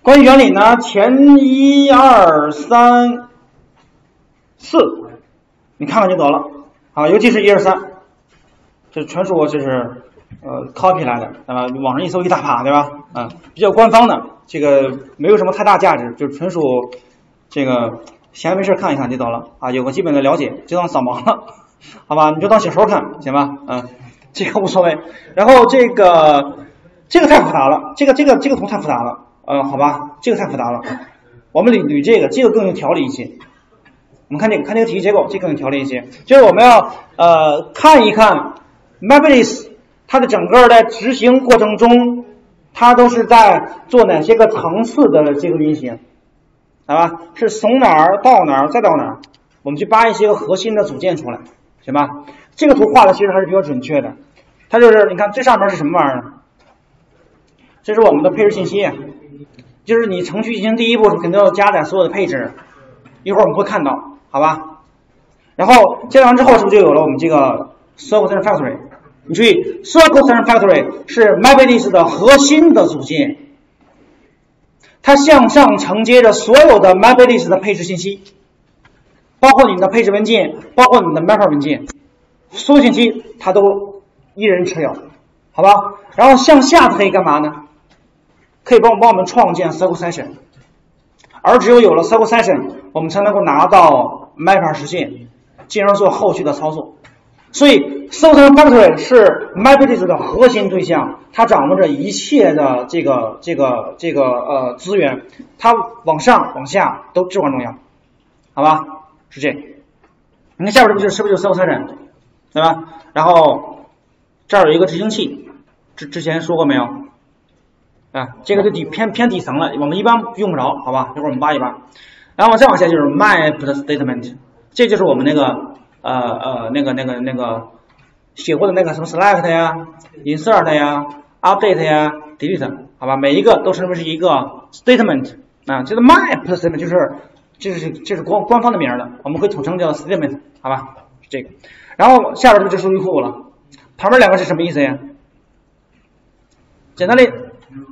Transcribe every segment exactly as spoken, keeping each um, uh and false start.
关于原理呢，前一二三四，你看看就得了啊，尤其是一二三，这纯属就是呃 copy 来的，对吧？网上一搜一大把，对吧？啊，比较官方的，这个没有什么太大价值，就纯属这个闲没事看一看就得了啊，有个基本的了解，就当扫盲了，好吧？你就当小说看，行吧？嗯，这个无所谓。然后这个这个太复杂了，这个这个这个图太复杂了，呃，好吧？这个太复杂了，我们捋捋这个，这个更有条理一些。我们看这个，看这个体系结构，这个更有条理一些。就是我们要呃看一看 MapReduce 它的整个的执行过程中，它都是在做哪些个层次的这个运行，好吧？是从哪儿到哪儿再到哪儿，我们去扒一些个核心的组件出来，行吧？这个图画的其实还是比较准确的，它就是你看这上面是什么玩意儿？这是我们的配置信息，就是你程序进行第一步肯定要加载所有的配置，一会儿我们会看到。好吧，然后加完之后是不是就有了我们这个 Circle Center Factory？ 你注意 ，Circle Center Factory 是 MapReduce 的核心的组件，它向上承接着所有的 MapReduce 的配置信息，包括你的配置文件，包括你的 Mapper 文件，所有信息它都一人持有，好吧？然后向下它可以干嘛呢？可以帮帮我们创建 Circle Session， 而只有有了 Circle Session， 我们才能够拿到Mapper 实现，进而做后续的操作。所以 Circle Factory 是 MapReduce 的核心对象，它掌握着一切的这个这个这个呃资源，它往上往下都至关重要，好吧？是这样。你看下边这不就是是不是就 Circle Session， 对吧？然后这儿有一个执行器，之之前说过没有？啊，这个就底偏偏底层了，我们一般用不着，好吧？一会儿我们扒一扒。然后再往下就是 map statement， 这就是我们那个呃呃那个那个那个写过的那个什么 select 呀 insert 呀 update 呀 delete， 好吧，每一个都是不是一个 statement 啊，这个 map statement 就是这是这是官官方的名了，我们可以统称叫 statement， 好吧，是这个。然后下边就是数据库了，旁边两个是什么意思呀？简单的。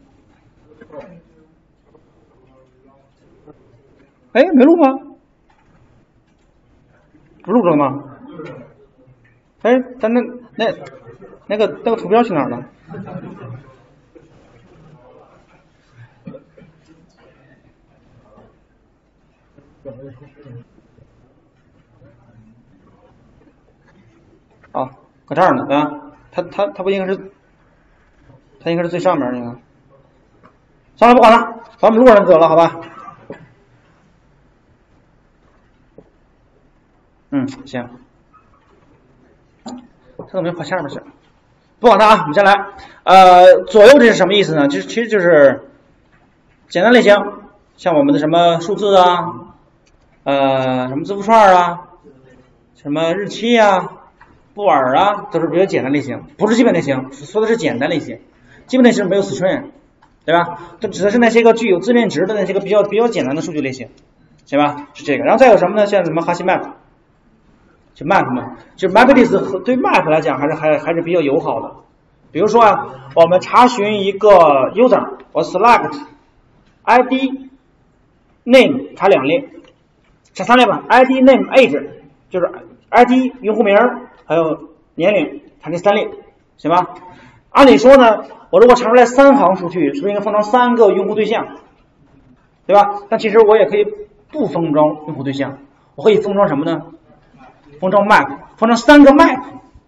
哎，没录吗？不录着了吗？哎，咱那那那个那个图标去哪儿了？啊，搁这儿呢啊！它它它不应该是，它应该是最上面那个。算了，不管了，咱们录上得了，好吧？嗯，行，这怎么又跑下面去了？不管它啊，我们先来。呃，左右这是什么意思呢？就是其实就是简单类型，像我们的什么数字啊，呃，什么字符串啊，什么日期啊，布尔啊，都是比较简单类型，不是基本类型，说的是简单类型。基本类型没有 string， 对吧？这指的是那些个具有自链值的那些个比较比较简单的数据类型，行吧？是这个。然后再有什么呢？像什么哈希 map。就 map 嘛，就 MapReduce 对 map 来讲还是还还是比较友好的。比如说啊，我们查询一个 user， 我 select I D name 查两列，查三列吧 ，I D name age 就是 I D 用户名还有年龄，查这三列，行吧？按理说呢，我如果查出来三行数据，是不是应该封装三个用户对象，对吧？但其实我也可以不封装用户对象，我可以封装什么呢？封装 map， 封装三个 map，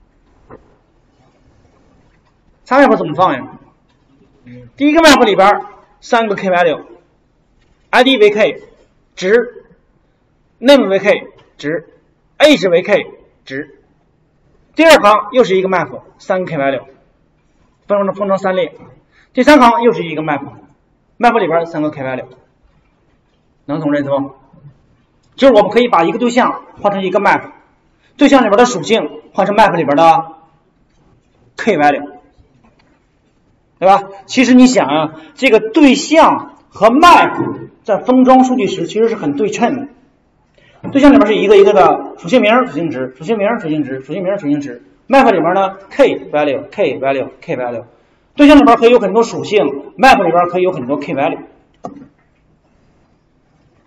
三个 map 怎么放呀？第一个 map 里边三个 k value，I D 为 k 值 ，name 为 k 值 ，age 为 k 值。第二行又是一个 map， 三个 k value， 封装封装三列。第三行又是一个 map，map 里边三个 k value， 能懂这意思不？就是我们可以把一个对象换成一个 map。对象里边的属性换成 map 里边的 k value， 对吧？其实你想啊，这个对象和 map 在封装数据时其实是很对称的。对象里边是一个一个的属性名、属性值、属性名、属性值、属性名、属性值。map 里边呢 k value、k value、k value。对象里边可以有很多属性 ，map 里边可以有很多 k value。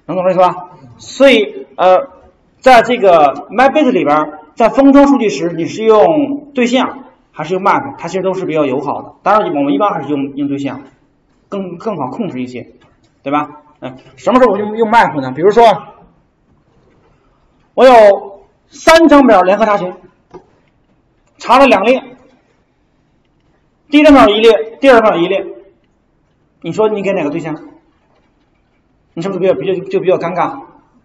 能懂这意思吧？所以呃，在这个 MyBase 里边，在封装数据时，你是用对象还是用 map， 它其实都是比较友好的。当然，我们一般还是用用对象，更更好控制一些，对吧？嗯，什么时候我用用 map 呢？比如说，我有三张表联合查询，查了两列，第一张表一列，第二张表一列，你说你给哪个对象？你是不是比较比较就比较尴尬，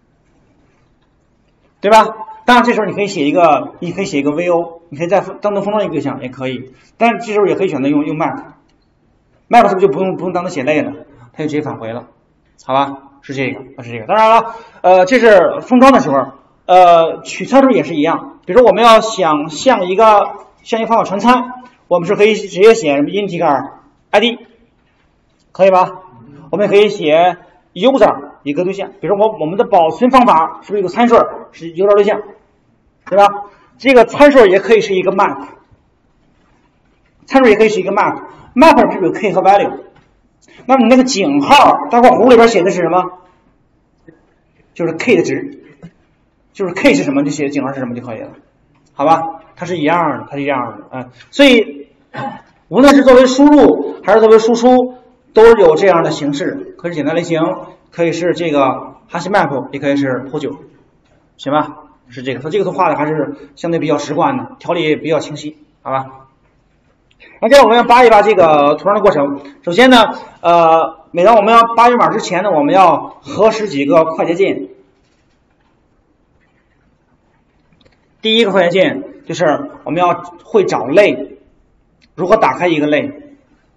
对吧？当然，这时候你可以写一个，你可以写一个 V O， 你可以再当做封装一个对象也可以，但是这时候也可以选择用用 map，map 是不是就不用不用当它写类了，它就直接返回了，好吧？是这个，是这个。当然了，呃，这是封装的时候，呃，取参数也是一样。比如说我们要想像一个像一个方法传参，我们是可以直接写什么 integer I D， 可以吧？我们也可以写 user 一个对象，比如说我我们的保存方法是不是有个参数是 user 对象，对吧？这个参数也可以是一个 map， 参数也可以是一个 map，map 是不是有 k 和 value？ 那么你那个井号大括弧里边写的是什么？就是 k 的值，就是 k 是什么就写井号是什么就可以了，好吧？它是一样的，它是一样的，嗯，所以无论是作为输入还是作为输出，都有这样的形式，可以是简单类型，可以是这个 hash map， 也可以是 P O 九， 行吧？是这个，它这个图画的还是相对比较直观的，条理也比较清晰，好吧？那接着我们要扒一扒这个图上的过程。首先呢，呃，每当我们要扒源码之前呢，我们要核实几个快捷键。第一个快捷键就是我们要会找类，如何打开一个类。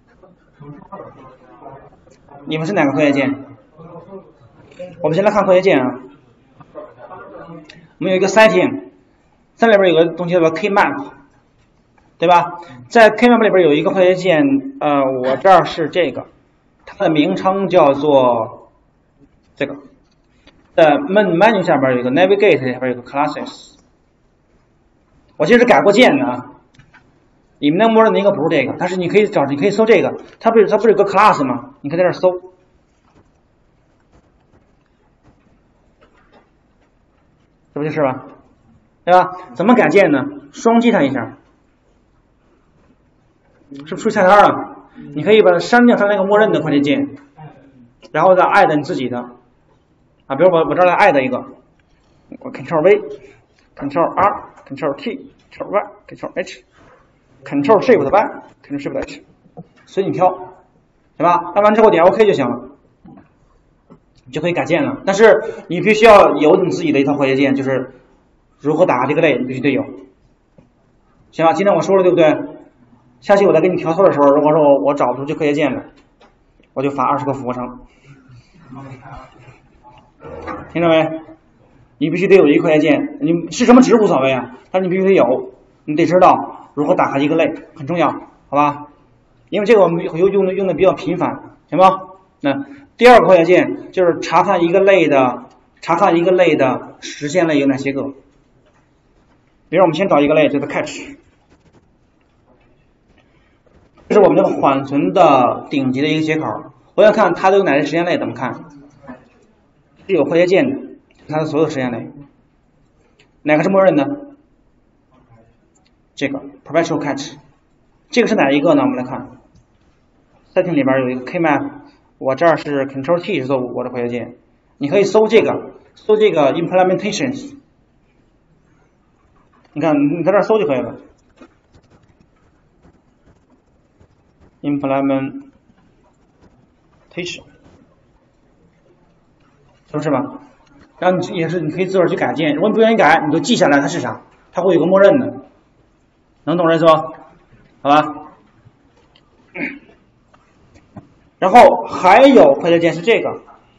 你们是哪个快捷键？我们先来看快捷键啊。我们有一个 setting， setting 里边有个东西叫做 keymap， 对吧？在 keymap 里边有一个快捷键，呃，我这儿是这个，它的名称叫做这个。在 menu 下边有一个 navigate， 下边有个 classes。我其实改过键的啊，你们那默认的应该不是这个，但是你可以找，你可以搜这个，它不是它不是有个 class 吗？你可以在这儿搜。这不就是吧，对吧？怎么改键呢？双击它一下，是不是出菜单了？你可以把它删掉它那个默认的快捷键，然后再 add 你自己的啊，比如我我这儿来 add 一个，我 Ctrl V，Ctrl R，Ctrl T，Ctrl Y，Ctrl H，Ctrl Shift Y，Ctrl Shift H， 随你挑，对吧？按完之后点 OK 就行了。就可以改键了，但是你必须要有你自己的一套快捷键，就是如何打开这个类，你必须得有，行吧？今天我说了对不对？下期我再给你调错的时候，如果说我我找不出这快捷键来，我就罚二十个俯卧撑，听着没？你必须得有一个快捷键，你是什么值无所谓啊，但是你必须得有，你得知道如何打开一个类，很重要，好吧？因为这个我们用用的用的比较频繁，行吧？那第二个快捷键就是查看一个类的，查看一个类的实现类有哪些个。比如我们先找一个类，叫做 catch， 这是我们这个缓存的顶级的一个接口。我想看它都有哪些实现类，怎么看？是有快捷键的，它的所有实现类，哪个是默认的？这个 perpetual catch， 这个是哪一个呢？我们来看 setting 里边有一个 keymap。我这儿是 Ctrl T 是做我的快捷键，你可以搜这个，搜这个 implementations， 你看你在这儿搜就可以了 ，implementation， 是不是吧？然后你也是你可以自个儿去改键，如果你不愿意改，你就记下来它是啥，它会有个默认的，能懂这意思吧？好吧？然后还有快捷键是这个，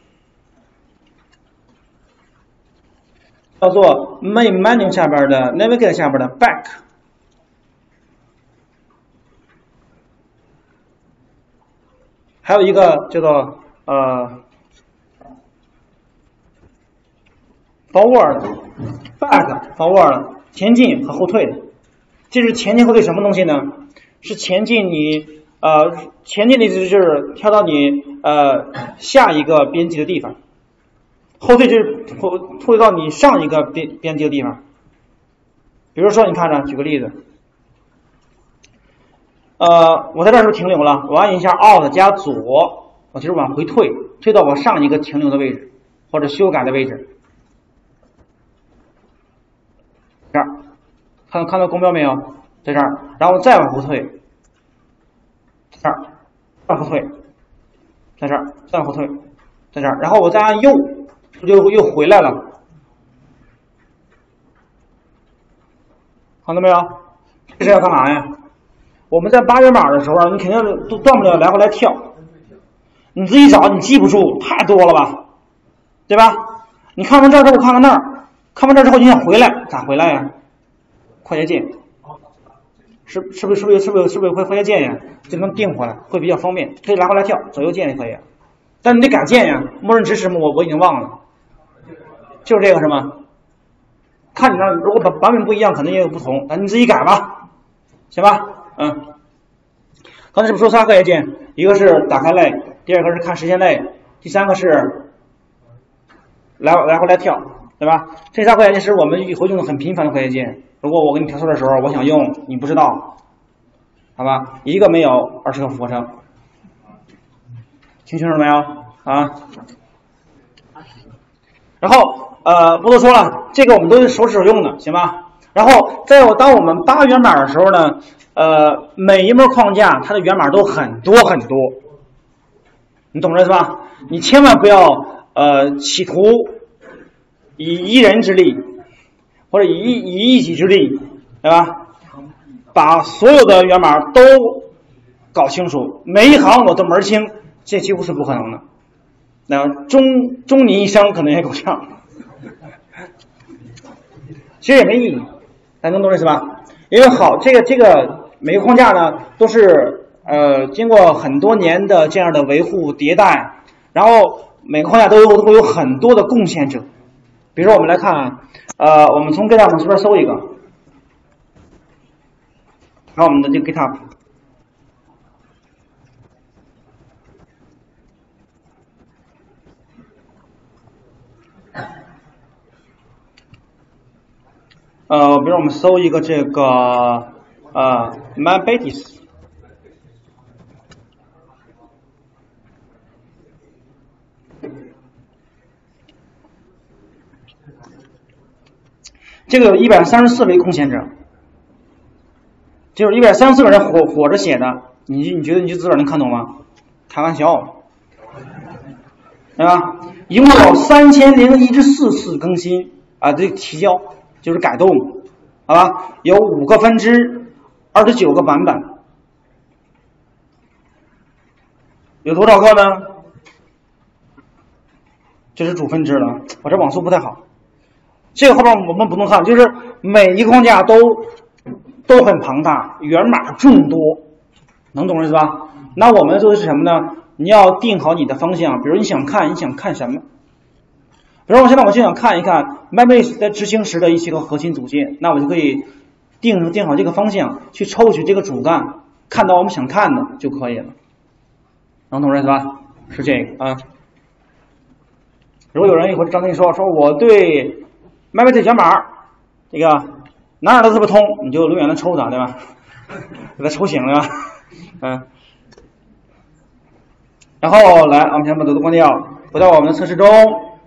叫做 main menu 下边的 navigate 下边的 back， 还有一个叫做呃 forward back forward 前进和后退的，这是前进后退什么东西呢？是前进你。呃，前进的意思就是跳到你呃下一个编辑的地方， 后退就是后后退到你上一个边边界的地方。比如说，你看着，举个例子，呃，我在这儿是不是停留了？我按一下 Alt 加左，我就是往回退，退到我上一个停留的位置或者修改的位置。这儿，看看到公标没有？在这儿，然后再往后退，这儿，往后退，在这儿，再往后退，在这儿，然后我再按右，不就又回来了？看到没有？这是要干嘛呀？我们在八源码的时候，你肯定都断不了来回来跳，你自己找，你记不住，太多了吧，对吧？你看完这儿之后，看看那儿，看完这儿之后，你想回来，咋回来呀？快捷键，是是不是是不是是不是是不是会快捷键呀？就能定回来，会比较方便，可以来回来跳，左右键也可以。但你得改键呀，默认支持吗？我我已经忘了，就是这个是吗？看你那如果版版本不一样，可能也有不同，那你自己改吧，行吧？嗯。刚才是不是说仨快捷键？一个是打开类，第二个是看时间类，第三个是来来回来跳，对吧？这仨快捷键是我们会用的很频繁的快捷键。如果我给你调错的时候，我想用，你不知道，好吧？一个没有，二十个俯卧撑，听清楚了没有啊？然后呃，不多说了，这个我们都是手指用的，行吧？然后在我当我们扒源码的时候呢，呃，每一模框架它的源码都很多很多，你懂这是吧？你千万不要呃企图以一人之力或者以一以一己之力，对吧？把所有的源码都搞清楚，每一行我都门清，这几乎是不可能的。那终终你一生可能也够呛，其实也没意义，大家能懂这意思吧？因为好，这个这个每个框架呢都是呃经过很多年的这样的维护迭代，然后每个框架都有都会有很多的贡献者。比如说我们来看，呃，我们从 GitHub 随便搜一个，看我们的这个 GitHub。呃，比如我们搜一个这个呃 MyBatis， 这个有一百三十四位贡献者，就是一百三十四个人活活着写的，你你觉得你这字儿能看懂吗？开玩笑，对吧？一共有三千零一十四次更新啊，这个提交。就是改动，好吧？有五个分支，二十九个版本，有多少个呢？这是主分支了，我这网速不太好。这个后边我们不用看，就是每一个框架都都很庞大，源码众多，能懂意思吧？那我们做的是什么呢？你要定好你的方向，比如你想看，你想看什么？比如我现在我就想看一看 MyBatis 在执行时的一些个核心组件，那我就可以定定好这个方向，去抽取这个主干，看到我们想看的就可以了。能懂这意思吧？是这个啊。如果有人一会儿张跟你说，说我对 MyBatis 源码这个哪哪都特别通，你就永远的抽它，对吧？给它抽醒了，对吧？嗯。然后来，我们先把这都关掉，回到我们的测试中。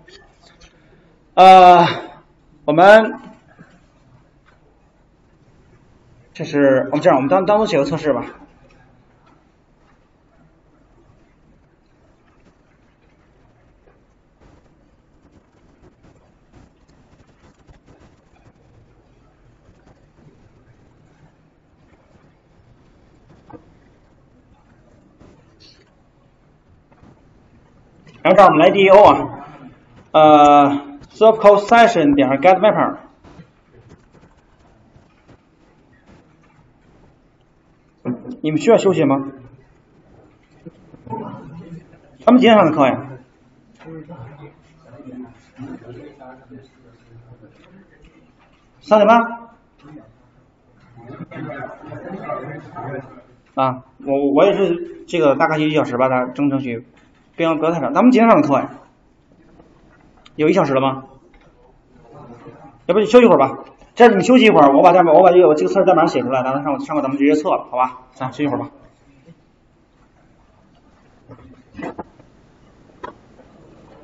呃，我们这是我们这样，我们当当做写个测试吧。然后这儿我们来 D E O 啊，呃。Subcode session 点 getMapper， 你们需要休息吗？他们几点上的课呀？三点半？啊，我我也是这个大概一个小时吧，他整程序，不要不要太长。他们几点上的课呀？ 有一小时了吗？要不你休息会儿吧。这你休息一会儿，我把代码，我把这个我这个测试代码写出来，咱们上上课咱们直接测了，好吧？咱休息会儿吧。